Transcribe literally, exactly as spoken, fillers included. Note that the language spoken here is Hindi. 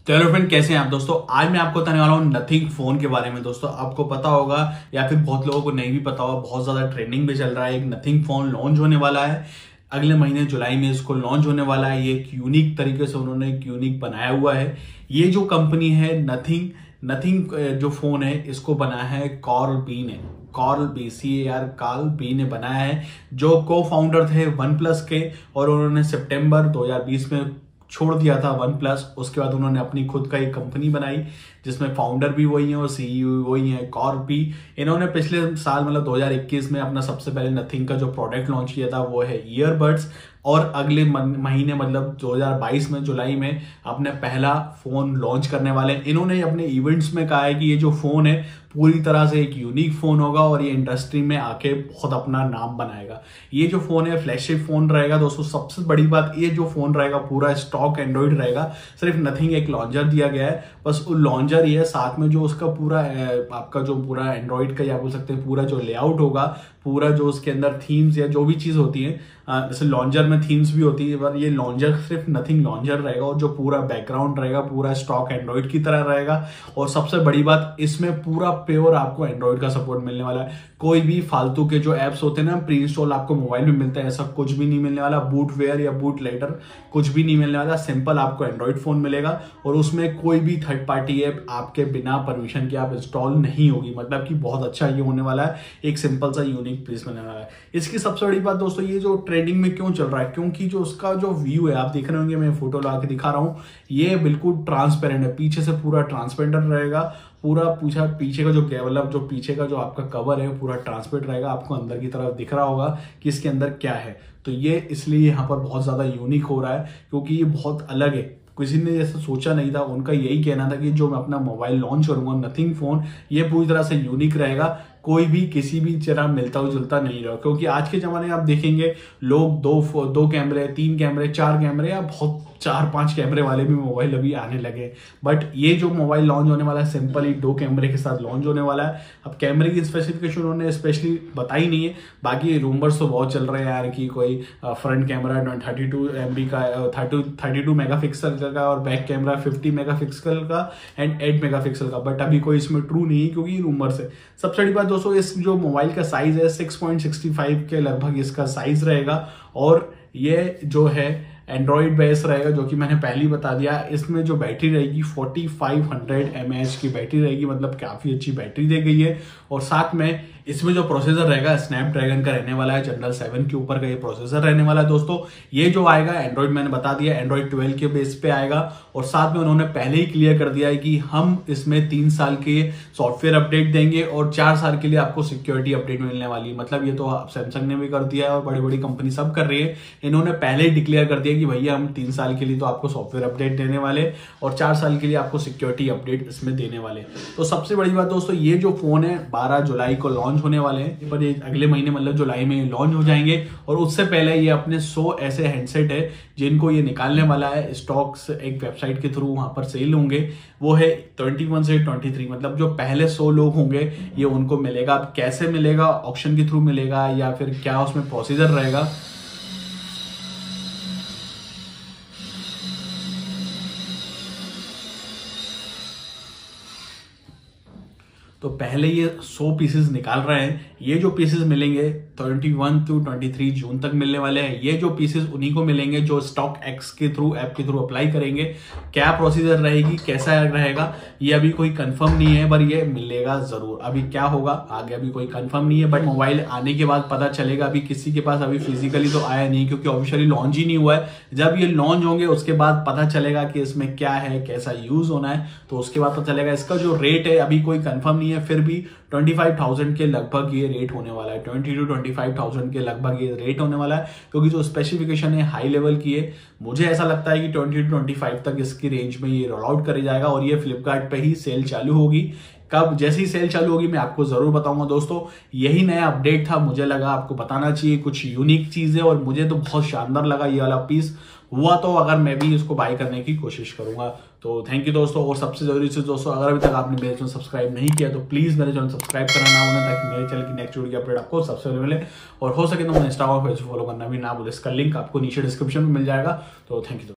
तो हेलो फ्रेंड, कैसे हैं आप दोस्तों। आज मैं आपको बताने वाला हूँ नथिंग फोन के बारे में। दोस्तों आपको पता होगा या फिर बहुत लोगों को नहीं भी पता होगा, बहुत ज्यादा ट्रेंडिंग में चल रहा है। एक नथिंग फोन लॉन्च होने वाला है अगले महीने जुलाई में, इसको लॉन्च होने वाला है। ये एक यूनिक तरीके से उन्होंने एक यूनिक बनाया हुआ है। ये जो कंपनी है नथिंग नथिंग जो फोन है इसको बनाया है कार्ल बी ने। Carl B C A R Carl B ने बनाया है, जो को फाउंडर थे वन प्लस के, और उन्होंने सितंबर दो हज़ार बीस में छोड़ दिया था वन प्लस। उसके बाद उन्होंने अपनी खुद का एक कंपनी बनाई जिसमें फाउंडर भी वही है और सीईओ भी वही है, कार्ल बी। इन्होंने पिछले साल मतलब दो हज़ार इक्कीस में अपना सबसे पहले नथिंग का जो प्रोडक्ट लॉन्च किया था वो है ईयरबड्स, और अगले महीने मतलब दो हज़ार बाईस में जुलाई में अपने पहला फोन लॉन्च करने वाले हैं। इन्होंने अपने इवेंट्स में कहा है कि ये जो फोन है पूरी तरह से एक यूनिक फोन होगा और ये इंडस्ट्री में आके बहुत अपना नाम बनाएगा। ये जो फोन है फ्लैगशिप फोन रहेगा दोस्तों। सबसे बड़ी बात, ये जो फोन रहेगा पूरा स्टॉक एंड्रॉइड रहेगा। सिर्फ नथिंग एक लॉन्चर दिया गया है, बस वो लॉन्चर ही है। साथ में जो उसका पूरा आपका जो पूरा एंड्रॉइड का या बोल सकते हैं पूरा जो लेआउट होगा, पूरा जो उसके अंदर थीम्स या जो भी चीज होती है, जैसे लॉन्चर में थीम्स भी होती है, पर ये लॉन्चर सिर्फ नथिंग लॉन्चर रहेगा और जो पूरा बैकग्राउंड रहेगा पूरा स्टॉक एंड्रॉइड की तरह रहेगा। और सबसे बड़ी बात, इसमें पूरा प्योर आपको एंड्रॉइड का सपोर्ट मिलने वाला है। कोई भी फालतू के जो एप्स होते हैं ना प्री इंस्टॉल आपको मोबाइल में मिलता है, ऐसा कुछ भी नहीं मिलने वाला। बूटवेयर या बूट लेटर कुछ भी नहीं मिलने वाला। सिंपल आपको एंड्रॉइड फोन मिलेगा और उसमें कोई भी थर्ड पार्टी ऐप आपके बिना परमिशन के आप इंस्टॉल नहीं होगी। मतलब कि बहुत अच्छा ये होने वाला है, एक सिंपल सा यूनिक पीस मिलने वाला है। इसकी सबसे बड़ी बात दोस्तों, ये जो ट्रेंडिंग में क्यों चल रहा है, क्योंकि जो उसका जो व्यू है आप देख रहे होंगे, मैं फोटो ला के दिखा रहा हूं, ये बिल्कुल ट्रांसपेरेंट है। पीछे से पूरा ट्रांसपेरेंट रहेगा, पूरा पूछा पीछे का जो मतलब जो पीछे का जो आपका कवर है पूरा ट्रांसपेरेंट रहेगा। आपको अंदर की तरफ दिख रहा होगा कि इसके अंदर क्या है। तो ये इसलिए यहाँ पर बहुत ज्यादा यूनिक हो रहा है क्योंकि ये बहुत अलग है। किसी ने जैसा सोचा नहीं था। उनका यही कहना था कि जो मैं अपना मोबाइल लॉन्च करूंगा नथिंग फोन, ये पूरी तरह से यूनिक रहेगा, कोई भी किसी भी तरह मिलता जुलता नहीं रहा। क्योंकि आज के जमाने में आप देखेंगे लोग दो दो कैमरे, तीन कैमरे, चार कैमरे या बहुत चार पांच कैमरे वाले भी मोबाइल अभी आने लगे। बट ये जो मोबाइल लॉन्च होने वाला है सिंपल ही दो कैमरे के साथ लॉन्च होने वाला है। अब कैमरे की स्पेसिफिकेशन उन्होंने स्पेशली बताई नहीं है, बाकी रूमर्स तो बहुत चल रहे हैं यार कि कोई front camera thirty two M B का thirty thirty two megapixel का और back camera fifty megapixel का एंड एट मेगा पिक्सल का। बट अभी कोई इसमें ट्रू नहीं है क्योंकि रूमर्स है। सबसे बड़ी बात दोस्तों, इस जो मोबाइल का साइज है सिक्स पॉइंट सिक्स फाइव के लगभग इसका साइज रहेगा, और ये जो है एंड्रॉइड बेस रहेगा, जो कि मैंने पहले ही बता दिया। इसमें जो बैटरी रहेगी forty five hundred M A H की बैटरी रहेगी, मतलब काफी अच्छी बैटरी दी गई है। और साथ में इसमें जो प्रोसेसर रहेगा स्नैपड्रैगन का रहने वाला है, जनरल सेवन के ऊपर का ये प्रोसेसर रहने वाला है दोस्तों। ये जो आएगा एंड्रॉइड मैंने बता दिया एंड्रॉइड ट्वेल्व के बेस पे आएगा। और साथ में उन्होंने पहले ही क्लियर कर दिया है कि हम इसमें तीन साल के सॉफ्टवेयर अपडेट देंगे और चार साल के लिए आपको सिक्योरिटी अपडेट मिलने वाली है। मतलब ये तो सैमसंग ने भी कर दिया है और बड़ी बड़ी कंपनी सब कर रही है। इन्होंने पहले ही डिक्लेयर कर दिया कि भैया हम तीन साल के लिए तो आपको सॉफ्टवेयर अपडेट देने वाले और चार साल के लिए आपको सिक्योरिटी अपडेट इसमें देने वाले। तो सबसे बड़ी बात दोस्तों, ये जो फोन है बारह जुलाई को लॉन्च होने वाले हैं, पर ये अगले महीने मतलब जुलाई में लॉन्च हो जाएंगे। और उससे पहले ये अपने सौ ऐसे हैंडसेट है जिनको ये निकालने वाला है। स्टॉक्स एक वेबसाइट के थ्रू वहां पर सेल होंगे, वो है इक्कीस से तेईस। मतलब जो पहले सौ लोग होंगे ये उनको मिलेगा। अब कैसे मिलेगा, ऑक्शन के थ्रू मिलेगा या फिर क्या उसमें प्रोसीजर रहेगा, तो पहले ये सौ पीसेस निकाल रहे हैं। ये जो पीसेस मिलेंगे इक्कीस टू तेईस जून तक मिलने वाले हैं। ये जो पीसेस उन्हीं को मिलेंगे जो स्टॉक एक्स के थ्रू ऐप के थ्रू अप्लाई करेंगे। क्या प्रोसीजर रहेगी, कैसा रहेगा, ये अभी कोई कंफर्म नहीं है, पर ये मिलेगा जरूर। अभी क्या होगा आगे अभी कोई कंफर्म नहीं है, बट मोबाइल आने के बाद पता चलेगा। अभी किसी के पास अभी फिजिकली तो आया नहीं क्योंकि ऑफिशियली लॉन्च ही नहीं हुआ है। जब ये लॉन्च होंगे उसके बाद पता चलेगा कि इसमें क्या है, कैसा यूज होना है, तो उसके बाद पता चलेगा। इसका जो रेट है अभी कोई कंफर्म नहीं है, फिर भी पच्चीस हज़ार के लगभग ये रेट होने वाला है। बीस टू पच्चीस हज़ार के लगभग ये रेट होने वाला है क्योंकि जो स्पेसिफिकेशन है हाई लेवल की है। मुझे ऐसा लगता है कि बीस टू पच्चीस तक इसकी रेंज में ये रोल आउट करे जाएगा और ये फ्लिपकार्ट पे ही सेल चालू होगी। कब जैसी सेल चालू होगी मैं आपको जरूर बताऊंगा दोस्तों। यही नया अपडेट था, मुझे लगा आपको बताना चाहिए, कुछ यूनिक चीज है और मुझे तो बहुत शानदार लगा ये वाला पीस। हुआ तो अगर मैं भी इसको बाय करने की कोशिश करूंगा। तो थैंक यू दोस्तों। और सबसे जरूरी चीज दोस्तों, अगर अभी तक आपने मेरे चैनल सब्सक्राइब नहीं किया तो प्लीज मेरे चैनल सब्सक्राइब करना ना भूलें ताकि मेरे चैनल की नेक्स्ट वीडियो की अपडेट आपको सबसे पहले मिले। और हो सके तो मुझे इंस्टाग्राम और फेसबुक फॉलो करना भी ना भूलें। इसका लिंक आपको नीचे डिस्क्रिप्शन में मिल जाएगा। तो थैंक यू।